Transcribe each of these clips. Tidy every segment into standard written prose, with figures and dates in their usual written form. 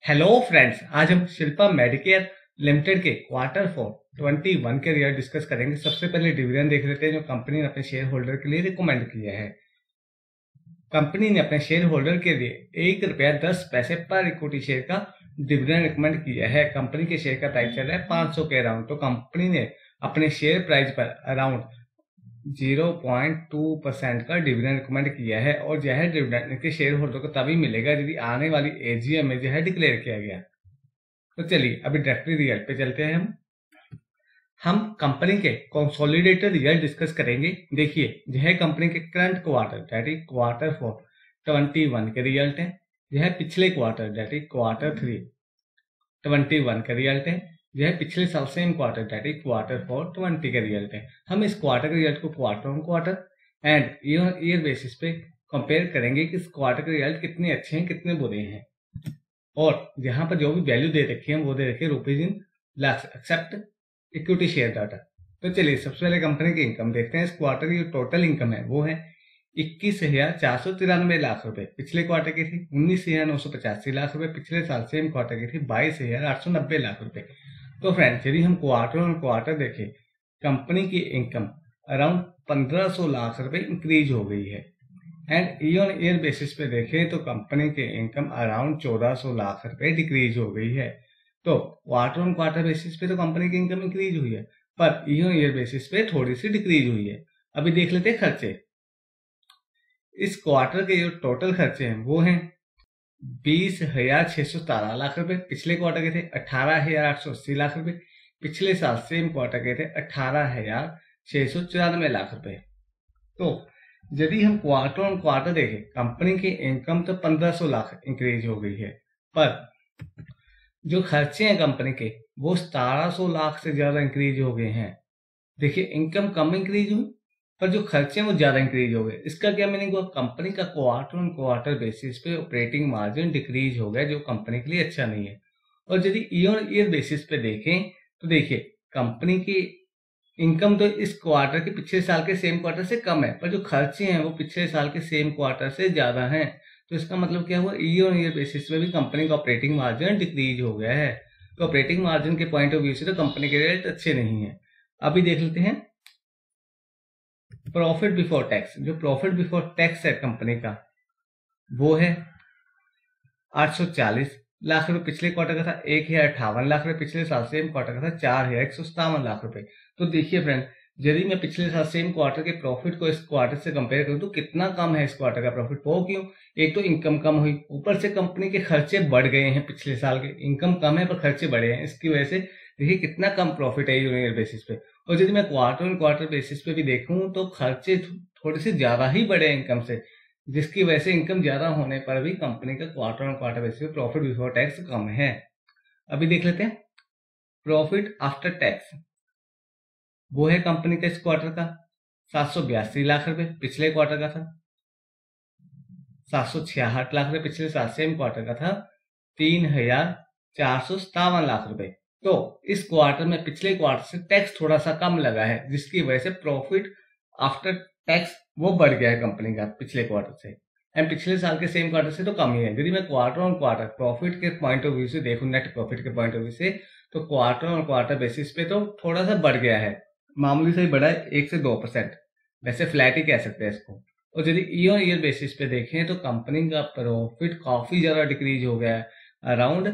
Hello friends, आज हम Shilpa medicare limited के क्वार्टर 4 21 के रिजल्ट डिस्कस करेंगे। सबसे पहले डिविडेंड देख लेते हैं जो कंपनी ने अपने शेयर होल्डर के लिए रिकमेंड किया है। कंपनी ने अपने शेयर होल्डर के लिए ₹1.10 पर इक्विटी शेयर का डिविडेंड रिकमेंड किया है। कंपनी के शेयर का प्राइस चल रहा है 500 के अराउंड, तो कंपनी ने अपने शेयर प्राइस पर अराउंड 0.2% का डिविडेंड रिकमेंड किया है और यह डिविडेंड इनके शेयर होल्डर को तभी मिलेगा यदि आने वाली एजीएम में यह डिक्लेयर किया गया। तो चलिए अभी डायरेक्टली रिजल्ट पे चलते हैं। हम कंपनी के कंसोलिडेटेड रिजल्ट डिस्कस करेंगे। देखिए, यह कंपनी के current quarter that is quarter 4 21 के रिजल्ट है। यह पिछले क्वार्टर दैट इज क्वार्टर 3 21 का रिजल्ट है। यह पिछले साल same quarter that is quarter 4 20 का रिजल्ट है। हम इस क्वार्टर के रिजल्ट को quarter on quarter and year basis पे कंपेयर करेंगे कि इस क्वार्टर के रिजल्ट कितने अच्छे हैं कितने बुरे हैं, और यहाँ पर जो भी वैल्यू दे रखी है वो दे रखी है rupees in lakh except equity share data. तो चलिए सबसे पहले कंपनी की इनकम देखते हैं। इस क्वार्टर की जो टोटल इनकम है वो है 21,493 लाख रुपए, पिछले क्वार्टर की थी 19,985 लाख रुपए, पिछले साल सेम क्वार्टर की थी 22,890 लाख रुपए। तो फ्रेंड्स, यदि हम क्वार्टर ऑन क्वार्टर देखें, कंपनी की इनकम अराउंड 1,500 लाख रुपए इंक्रीज हो गई है एंड ईयर बेसिस पे देखें तो कंपनी के इनकम अराउंड 1,400 लाख रुपए डिक्रीज हो गई है। तो क्वार्टर ऑन क्वार्टर बेसिस पे तो कंपनी की इनकम इंक्रीज हुई है, पर ईयर बेसिस पे थोड़ी सी डिक्रीज हुई है। अभी देख लेते हैं खर्चे। इस क्वार्टर के जो टोटल खर्चे हैं वो हैं 20,617 लाख रुपए, पिछले क्वार्टर के थे 18,880 लाख रुपए, पिछले साल सेम क्वार्टर के थे 18,694 लाख रुपए। तो यदि हम क्वार्टर ऑन क्वार्टर देखें, कंपनी की इनकम तो 1,500 लाख इंक्रीज हो गई है, पर जो खर्चे हैं कंपनी के वो 1,700 लाख से ज्यादा इंक्रीज हो गए हैं। देखिए, इनकम कम इंक्रीज हुई पर जो खर्चे हैं वो ज्यादा इंक्रीज हो गए। इसका क्या मीनिंग हुआ? कंपनी का क्वार्टर ऑन क्वार्टर बेसिस पे ऑपरेटिंग मार्जिन डिक्रीज हो गया, जो कंपनी के लिए अच्छा नहीं है। और यदि ईयर बेसिस पे देखें तो देखिए, कंपनी की इनकम तो इस क्वार्टर के पिछले साल के सेम क्वार्टर से कम है, पर जो खर्चे हैं वो पिछले साल के सेम क्वार्टर से ज्यादा हैं। तो इसका मतलब क्या हुआ? ईयर बेसिस पे भी कंपनी का ऑपरेटिंग मार्जिन डिक्रीज हो गया है। तो ऑपरेटिंग मार्जिन के पॉइंट ऑफ व्यू से तो कंपनी के रिजल्ट अच्छे नहीं है। अभी देख लेते हैं प्रॉफिट बिफोर टैक्स। जो प्रॉफिट बिफोर टैक्स है कंपनी का वो है 840 लाख रुपए, पिछले क्वार्टर का था 1,058 लाख रुपए, पिछले साल सेम क्वार्टर का था 4,157 लाख रुपए। तो देखिए फ्रेंड, यदि मैं पिछले साल सेम क्वार्टर के प्रॉफिट को इस क्वार्टर से कंपेयर करूं तो कितना कम है इस क्वार्टर का प्रॉफिट। वो क्यों? एक तो इनकम कम हुई, ऊपर से कंपनी के खर्चे बढ़ गए हैं। पिछले साल के इनकम कम है पर खर्चे बढ़े हैं, इसकी वजह से देखिए कितना कम प्रॉफिट है ईयर बेसिस पे। और यदि मैं क्वार्टर ऑन क्वार्टर बेसिस पे भी देखूं तो खर्चे थोड़े से ज्यादा ही बढ़े हैं इनकम से, जिसकी वजह से इनकम ज्यादा होने पर भी कंपनी का क्वार्टर ऑन क्वार्टर बेसिस पे प्रॉफिट बिफोर टैक्स कम है। अभी देख लेते हैं प्रॉफिट आफ्टर टैक्स। वो है कंपनी का इस क्वार्टर का 782 लाख रुपए, पिछले क्वार्टर का था 766 लाख रुपए, पिछले साल सेम क्वार्टर का था 3,457 लाख रुपए। तो इस क्वार्टर में पिछले क्वार्टर से टैक्स थोड़ा सा कम लगा है, जिसकी वजह से प्रॉफिट आफ्टर टैक्स वो बढ़ गया है कंपनी का पिछले क्वार्टर से, एंड पिछले साल के सेम क्वार्टर से तो कम ही है। यदि मैं क्वार्टर ऑन क्वार्टर प्रॉफिट के पॉइंट ऑफ व्यू से देखूं, नेट प्रॉफिट के पॉइंट ऑफ व्यू से, तो क्वार्टर ऑन क्वार्टर बेसिस पे तो थोड़ा सा बढ़ गया है, मामूली से ही बढ़ा है 1 से 2%, वैसे फ्लैट ही कह सकते हैं इसको। और यदि ईयर बेसिस पे देखें तो कंपनी का प्रॉफिट काफी ज्यादा डिक्रीज हो गया है, अराउंड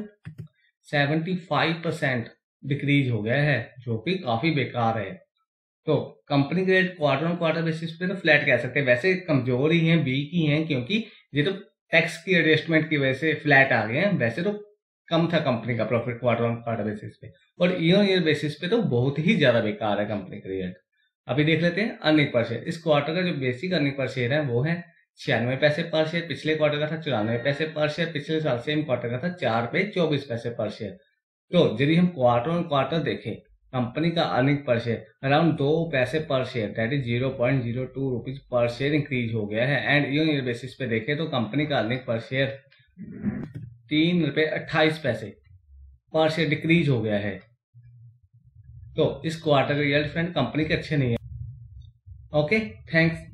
75% डिक्रीज हो गया है, जो कि काफी बेकार है। तो कंपनी के rate quarter on quarter basis पे तो फ्लैट कह सकते हैं, वैसे कमजोर ही है, वीक ही है, क्योंकि ये तो टैक्स की एडजस्टमेंट की वजह से फ्लैट आ गए हैं। वैसे तो कम था कंपनी का profit quarter on quarter basis पे, और ईयर बेसिस पे तो बहुत ही ज्यादा बेकार है कंपनी का रिजल्ट। अभी देख लेते हैं अर्निंग पर शेयर। इस क्वार्टर का जो बेसिक अर्निंग पर शेयर है वो है 96 पैसे पर शेयर, पिछले क्वार्टर का था 94 पैसे पर शेयर, पिछले साल सेम क्वार्टर का था 4 पे 24 पैसे पर शेयर। तो यदि हम क्वार्टर ऑन क्वार्टर देखें, कंपनी का अर्निंग पर शेयर अराउंड 2 पैसे per share that is 0.02 rupees per share increase हो गया है, एंड ईयर बेसिस पे देखें तो कंपनी का अर्निंग पर शेयर 3 रुपए 28 पैसे पर शेयर डिक्रीज हो गया है। तो इस क्वार्टर के रिजल्ट फ्रेंड कंपनी के अच्छे नहीं है। Okay, thanks.